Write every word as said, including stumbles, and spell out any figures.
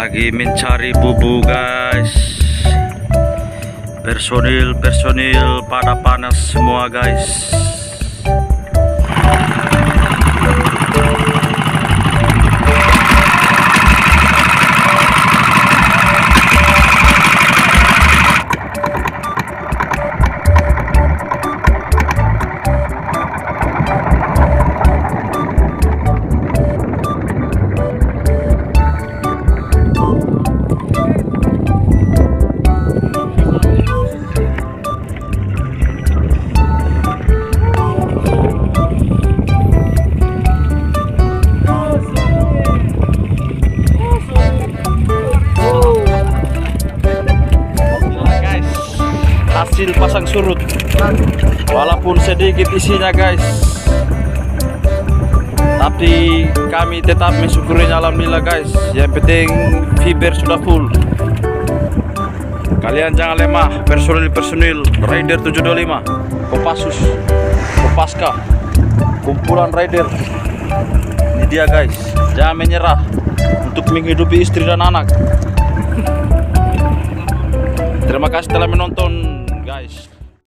Lagi mencari bubu guys. Personil-personil pada panas semua guys. Hasil pasang surut walaupun sedikit isinya guys, tapi kami tetap mensyukurinya, alhamdulillah guys. Yang penting fiber sudah full. Kalian jangan lemah, personil-personil Raider tujuh dua lima, Kopassus, Kopaska, kumpulan Raider. Ini dia guys, jangan menyerah untuk menghidupi istri dan anak. Terima kasih telah menonton guys.